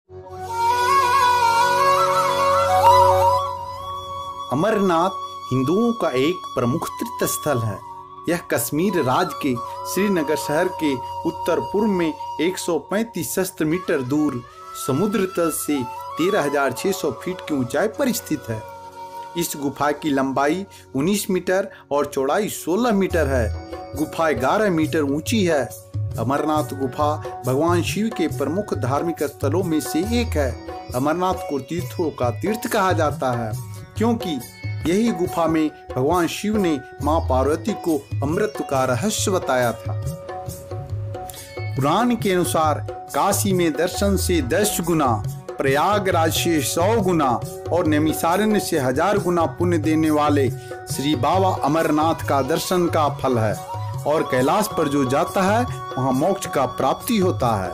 अमरनाथ हिंदुओं का एक प्रमुख तीर्थ स्थल है। यह कश्मीर राज्य के श्रीनगर शहर के उत्तर पूर्व में 135 सहस्त्र मीटर दूर समुद्र तल से 13,600 फीट की ऊंचाई पर स्थित है। इस गुफा की लंबाई 19 मीटर और चौड़ाई 16 मीटर है। गुफा 11 मीटर ऊंची है। अमरनाथ गुफा भगवान शिव के प्रमुख धार्मिक स्थलों में से एक है। अमरनाथ को तीर्थों का तीर्थ कहा जाता है क्योंकि यही गुफा में भगवान शिव ने मां पार्वती को अमृत का रहस्य बताया था। पुराण के अनुसार काशी में दर्शन से 10 गुना, प्रयागराज से 100 गुना और नैमिषारण्य से 1000 गुना पुण्य देने वाले श्री बाबा अमरनाथ का दर्शन का फल है और कैलाश पर जो जाता है वहां मोक्ष का प्राप्ति होता है।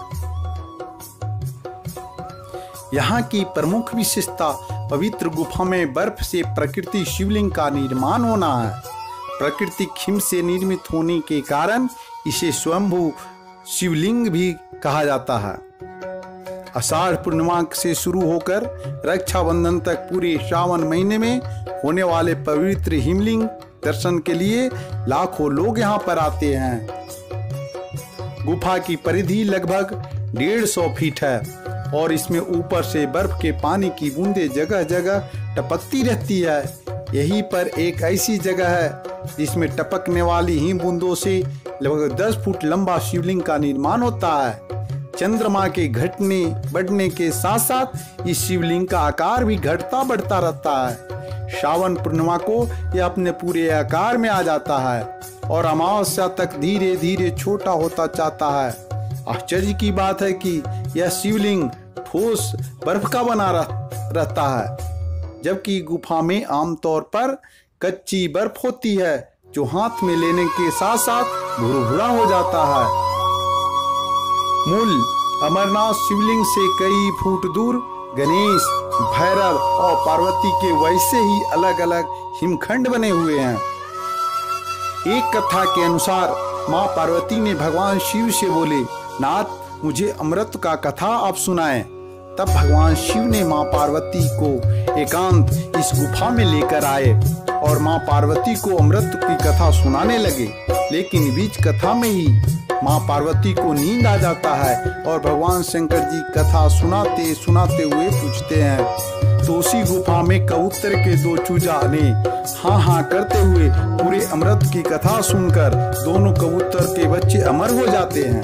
यहाँ की प्रमुख विशेषता पवित्र गुफा में बर्फ से प्रकृति शिवलिंग का निर्माण होना है। प्राकृतिक हिम से निर्मित होने के कारण इसे स्वयंभू शिवलिंग भी कहा जाता है। आषाढ़ पूर्णिमा से शुरू होकर रक्षाबंधन तक पूरे श्रावण महीने में होने वाले पवित्र हिमलिंग दर्शन के लिए लाखों लोग यहाँ पर आते हैं। गुफा की परिधि लगभग 150 फीट है और इसमें ऊपर से बर्फ के पानी की बूंदें जगह जगह टपकती रहती है। यहीं पर एक ऐसी जगह है जिसमें टपकने वाली हिम बूंदों से लगभग 10 फुट लंबा शिवलिंग का निर्माण होता है। चंद्रमा के घटने बढ़ने के साथ साथ इस शिवलिंग का आकार भी घटता बढ़ता रहता है। श्रावण पूर्णिमा को यह अपने पूरे आकार में आ जाता है और अमावस्या तक धीरे धीरे छोटा होता जाता है। आश्चर्य की बात है कि यह शिवलिंग ठोस बर्फ का बना रहता है, जबकि गुफा में आमतौर पर कच्ची बर्फ होती है जो हाथ में लेने के साथ साथ भुरभुरा हो जाता है। मूल अमरनाथ शिवलिंग से कई फुट दूर गणेश, भैरव और पार्वती के वैसे ही अलग अलग हिमखंड बने हुए हैं। एक कथा के अनुसार मां पार्वती ने भगवान शिव से बोले, नाथ मुझे अमृत का कथा आप सुनाएं। तब भगवान शिव ने मां पार्वती को एकांत इस गुफा में लेकर आए और मां पार्वती को अमृत की कथा सुनाने लगे। लेकिन बीच कथा में ही मां पार्वती को नींद आ जाता है और भगवान शंकर जी कथा सुनाते सुनाते हुए पूछते हैं। तो उसी गुफा में कबूतर के 2 चूजा ने हाँ हाँ करते हुए पूरे अमृत की कथा सुनकर दोनों कबूतर के बच्चे अमर हो जाते हैं।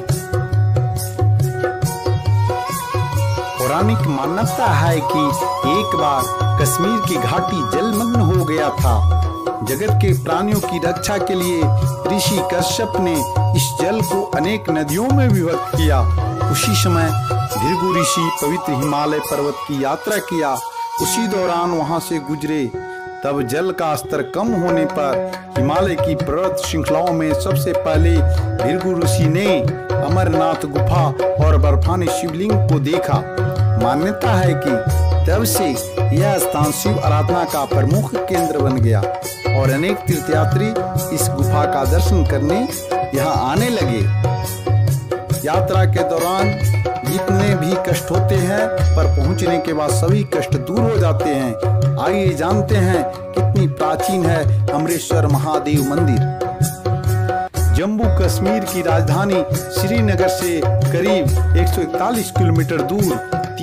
पौराणिक मान्यता है कि एक बार कश्मीर की घाटी जलमग्न हो गया था। जगत के प्राणियों की रक्षा के लिए ऋषि कश्यप ने इस जल को अनेक नदियों में विभक्त किया। उसी समय भृगु ऋषि पवित्र हिमालय पर्वत की यात्रा किया। उसी दौरान वहां से गुजरे। तब जल का स्तर कम होने पर हिमालय की पर्वत श्रृंखलाओं में सबसे पहले भृगु ऋषि ने अमरनाथ गुफा और बर्फानी शिवलिंग को देखा। मान्यता है कि तब से यह स्थान शिव आराधना का प्रमुख केंद्र बन गया और अनेक तीर्थयात्री इस गुफा का दर्शन करने यहाँ आने लगे। यात्रा के दौरान जितने भी कष्ट होते हैं पर पहुँचने के बाद सभी कष्ट दूर हो जाते हैं। आइए जानते हैं कितनी प्राचीन है अमरेश्वर महादेव मंदिर। जम्मू कश्मीर की राजधानी श्रीनगर से करीब 141 किलोमीटर दूर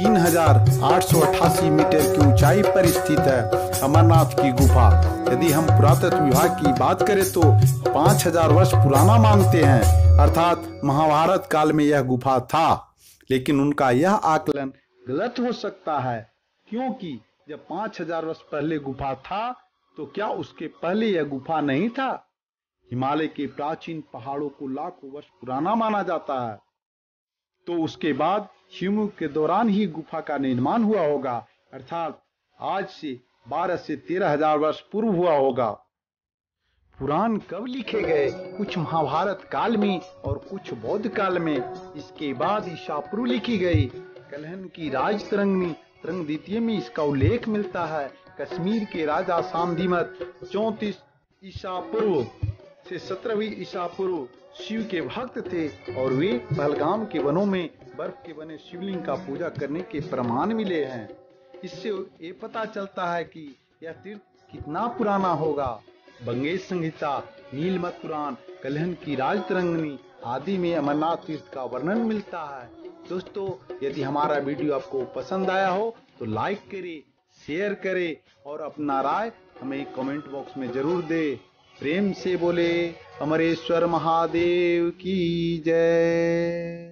3888 मीटर की ऊंचाई पर स्थित है अमरनाथ की गुफा। यदि हम पुरातत्व विभाग की बात करें तो 5000 वर्ष पुराना मानते हैं, अर्थात महाभारत काल में यह गुफा था। लेकिन उनका यह आकलन गलत हो सकता है क्योंकि जब 5000 वर्ष पहले गुफा था तो क्या उसके पहले यह गुफा नहीं था? हिमालय के प्राचीन पहाड़ों को लाखों वर्ष पुराना माना जाता है, तो उसके बाद हिमयुग के दौरान ही गुफा का निर्माण हुआ होगा, अर्थात आज से 12 से 13,000 वर्ष पूर्व हुआ होगा। पुराण कब लिखे गए? कुछ महाभारत काल में और कुछ बौद्ध काल में। इसके बाद ईसा पूर्व लिखी गई। कलहन की राज तरंगिणी तरंग द्वितीय में इसका उल्लेख मिलता है। कश्मीर के राजा सांधिमत 34 ईसा पूर्व से 17वीं ईसा पूर्व शिव के भक्त थे और वे पहलगाम के वनों में बर्फ के बने शिवलिंग का पूजा करने के प्रमाण मिले हैं। इससे ये पता चलता है कि यह तीर्थ कितना पुराना होगा। बंगेश संहिता, नीलमत पुराण, कल्हन की राजतरंगिणी आदि में अमरनाथ तीर्थ का वर्णन मिलता है। दोस्तों, यदि हमारा वीडियो आपको पसंद आया हो तो लाइक करें, शेयर करें और अपना राय हमें कमेंट बॉक्स में जरूर दें। प्रेम से बोले अमरेश्वर महादेव की जय।